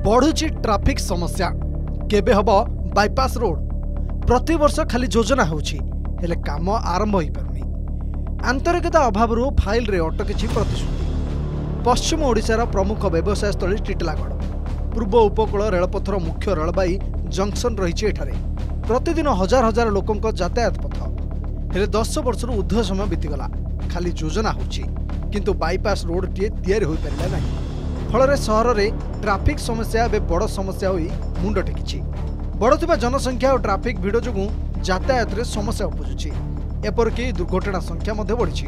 बढ़ुची traffic समस्या केबे hub bypass road प्रति वर्ष खाली योजना होउछि हेले काम आरंभ होई पारुनी। आंतरिकता अभाव फाइल रे अटकिछि प्रतिश्रुति। पश्चिम ओडिशार प्रमुख व्यवसाय स्थली टिटलागढ़ पूर्व उपकूल रेलपथर मुख्य रेलबाई जंक्शन रही एठारे प्रतिदिन हजार हजार लोकंक यातायात पथ हेले 10 वर्ष ऊर्ध्व समय बीतीगला खाली योजना होउछि किंतु बाईपास रोड टीए तैयारी होई पारिला नाही। फल सहर में ट्राफिक समस्या ए बड़ समस्या होई मुंड टेकी बढ़ुवा जनसंख्या और ट्राफिक भिड़ जो यातायात रे समस्या उपजुची एपरिक दुर्घटना संख्या बढ़ी।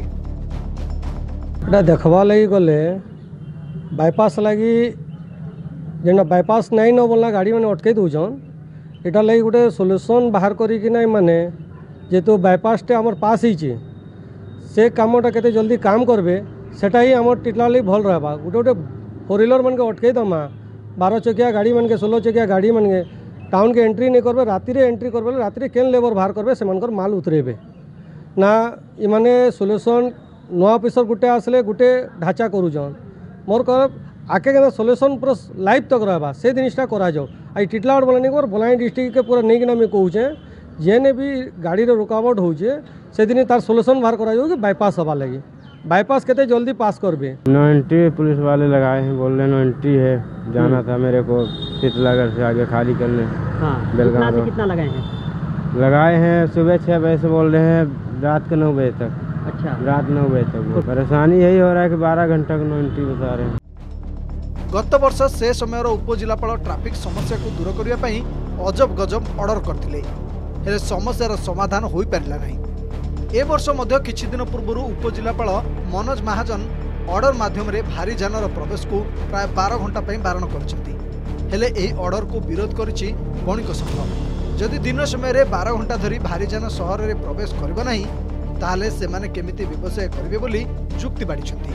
देखवा लगी गले बाईपास लगी जेना बाईपास नहीं न बोलना गाड़ी मैंने अटकई दौन यहाँ लगी गोटे सोल्यूशन बाहर करें माने जेहेतु बाईपास टे आमर पास ही से कामटा केते जल्दी काम करबे सेटा ही आमर टिटला लगी भल रहा गोटे गोटे फोर व्हीलर मन के अटकई दमा 12 चकिया गाड़ी मन के 16 चकिया गाड़ी मन के टाउन के एंट्री नहीं करबे राति रे एंट्री करबे राति केन लेबर बाहर करबे से मनकर माल उतरेबे ना इमाने सोल्यूशन नुआ ऑफिसर गुटे आसले गुटे ढांचा करूछन मोर कर आके के सोल्यूशन पूरा लाइव तक रहबा से जिनिसटा करा जाओ आई टिटलागढ़ बोला नहीं कर बलांगीर डिस्ट्रिक्ट के पूरा नहीं कि मैं कहूचे जेने भी गाड़ी रे रुकावट होउचे से दिन तार सोल्यूशन बाहर करा जाओ कि बाईपास हवा लगी बाईपास कहते जल्दी पास कर भी। नो एंट्री पुलिस वाले लगाए हैं, बोल रहे नो एंट्री है, जाना था मेरे को टिटलागढ़ से आगे खाली करने। हाँ, कितना से कितना लगाए हैं? लगाए हैं सुबह 6 बजे से बोल रहे हैं रात के 9 बजे तक। अच्छा, रात 9 बजे तक। परेशानी यही हो रहा है कि 12 घंटा का नो एंट्री बता रहे हैं। गत वर्ष से समय उपजिलापाल ट्राफिक समस्या को दूर करने अजब गजब ऑर्डर करते समस्यार समाधान हो पारा नहीं। ए वर्ष मध्य किछि दिन पूर्व उपजिलापाल मनोज महाजन ऑर्डर माध्यम रे भारी जानर प्रवेश को प्राय 12 घंटा बारण करछंती एही ऑर्डर को विरोध करिछि बणिक संघ। जदि दिन समय रे 12 घंटा धरी भारी जान शहर रे प्रवेश करबो नाही ताले से माने केमिति व्यवसाय करिवे बोली जुक्ति बाड़िछंती।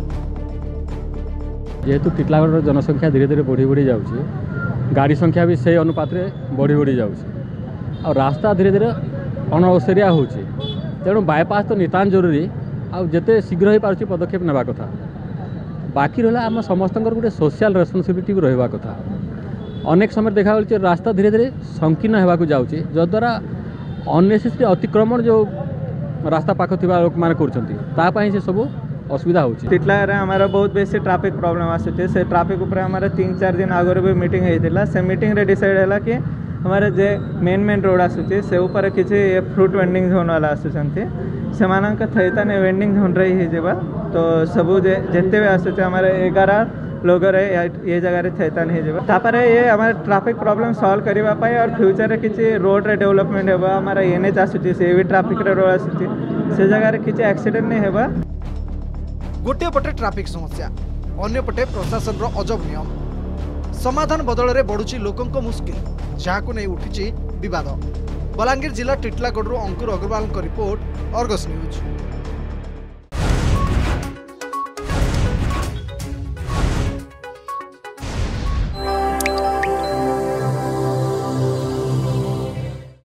जेहेतु टिटलागढ़ जनसंख्या धीरे धीरे बढ़ी बढ़ी जाउछि गाड़ी संख्या भी से अनुपात रे बढ़ी बढ़ी जाउछि और रास्ता धीरे धीरे अनअवसरिया होउछि तेणु बाईपास तो नितान जरूरी आते शीघ्र हो पार्टी पदक्षेप नेबा कथा। बाकी रहा आम समस्त गोटे सोशल रेस्पॉन्सिबिलिटी भी रहा कथा। अनेक समय देखा रास्ता धीरे धीरे संकीर्ण होगा जाऊँगी जद्वारा अननेसेसरी अतिक्रमण जो रास्ता पाख थी लोक मैंने कर सब असुविधा होची। टिटलागढ़ हमारा बहुत बेसी ट्रैफिक प्रॉब्लम आसुचे से ट्रैफिक ऊपर हमारा 3-4 दिन आगे भी मीटिंग होता से मीटिंग रे डिसाइड है कि हमारे जे मेन रोड आसूचे से ऊपर किसी फ्रूट वेंडिंग जोन वाला आसुचंती से थैताने वेंडिंग जोन रही हो तो सबू जिते भी आसूचे हमारे 11 लोग ये जगह थैतान हो ये हमारे ट्रैफिक प्रॉब्लम सॉल्व करने और फ्यूचर रे किसी रोड रे डेवलपमेंट होगा हमारा एनएच आसूची से भी ट्रैफिक रे रोड आसूची से जगह किसी एक्सीडेंट नहीं होगा। गोटे पटे ट्रैफिक समस्या अन्य पटे प्रशासन रो अजब नियम समाधान बदल रे बढ़ुची लोकंक मुस्किल जहां नहीं उठी विवाद। बलांगीर जिला Titlagarh Ankur Agarwal report, Argus news.